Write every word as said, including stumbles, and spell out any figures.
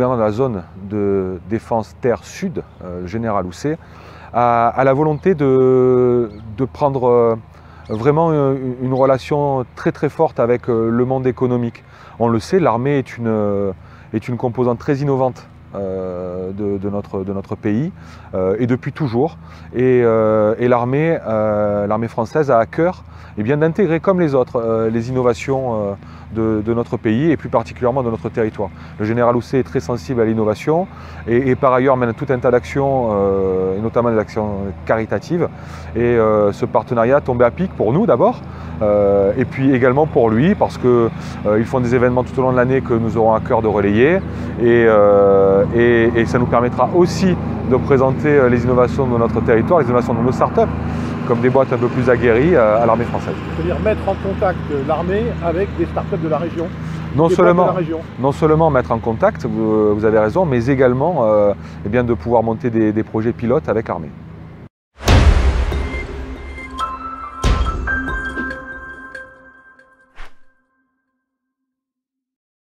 gouverneur de la zone de défense terre sud, euh, le général Housset, a, a la volonté de, de prendre euh, vraiment une, une relation très très forte avec euh, le monde économique. On le sait, l'armée est une, euh, est une composante très innovante euh, de, de, notre, de notre pays euh, et depuis toujours. Et, euh, et l'armée euh, l'armée française a à cœur eh bien, d'intégrer comme les autres euh, les innovations euh, de, de notre pays et plus particulièrement de notre territoire. Le général Housset est très sensible à l'innovation et, et par ailleurs mène tout un tas d'actions, euh, et notamment des actions caritatives. Et euh, ce partenariat tombait à pic pour nous d'abord, euh, et puis également pour lui parce qu'ils euh, font des événements tout au long de l'année que nous aurons à cœur de relayer et, euh, et, et ça nous permettra aussi de présenter les innovations de notre territoire, les innovations de nos startups, comme des boîtes un peu plus aguerries à l'armée française. C'est-à-dire mettre en contact l'armée avec des startups de la région. Non seulement, de la région. non seulement mettre en contact, vous, vous avez raison, mais également euh, eh bien, de pouvoir monter des, des projets pilotes avec l'armée.